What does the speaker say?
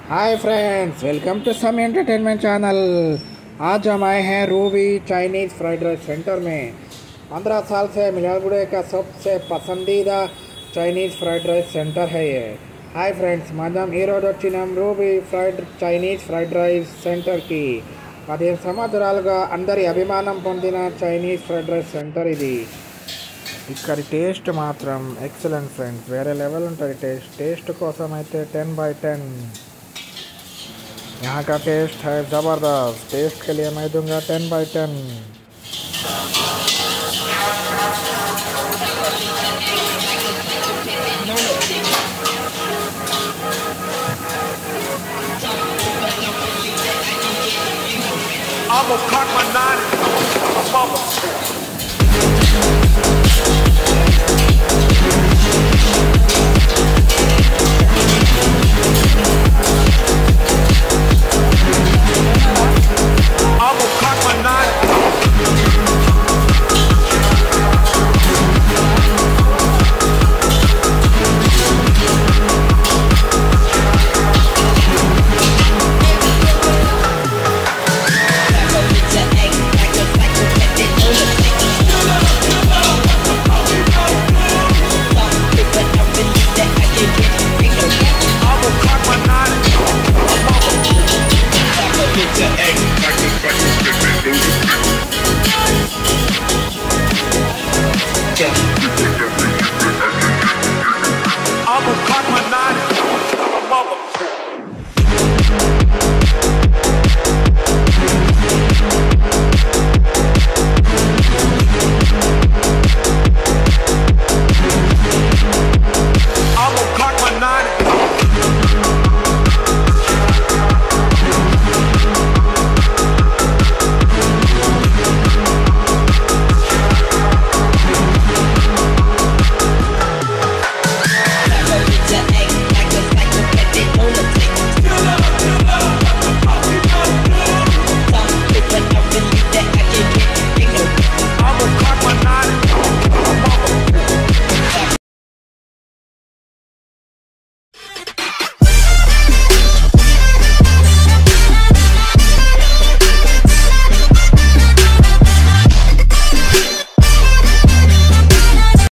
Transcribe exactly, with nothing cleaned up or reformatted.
Hi friends, welcome to some entertainment channel. आज हम आए हैं Ruby Chinese fried rice centre में। पंद्रह साल से मिर्यालगुड़े का सबसे पसंदीदा चाइनीज़ फ्राइड राइस सेंटर है ये। हाय फ्रेंड्स, మనం ఈరోజు వచ్చినాం Ruby fried Chinese fried rice సెంటర్కి. పదిహేను సంవత్సరాలుగా అందరి అభిమానం పొందిన చైనీస్ ఫ్రైడ్ రైస్ సెంటర్ ఇది. ఇక్కడ టేస్ట్ మాత్రం ఎక్సలెంట్ ఫ్రెండ్స్, వేరే లెవెల్ ఉంటుంది టేస్ట్. టేస్ట్ కోసం అయితే टेन बाई टेन। यहाँ का टेस्ट है ज़बरदस्त। टेस्ट के लिए मैं दूंगा ten by ten. I'm gonna cock my nine and bubble.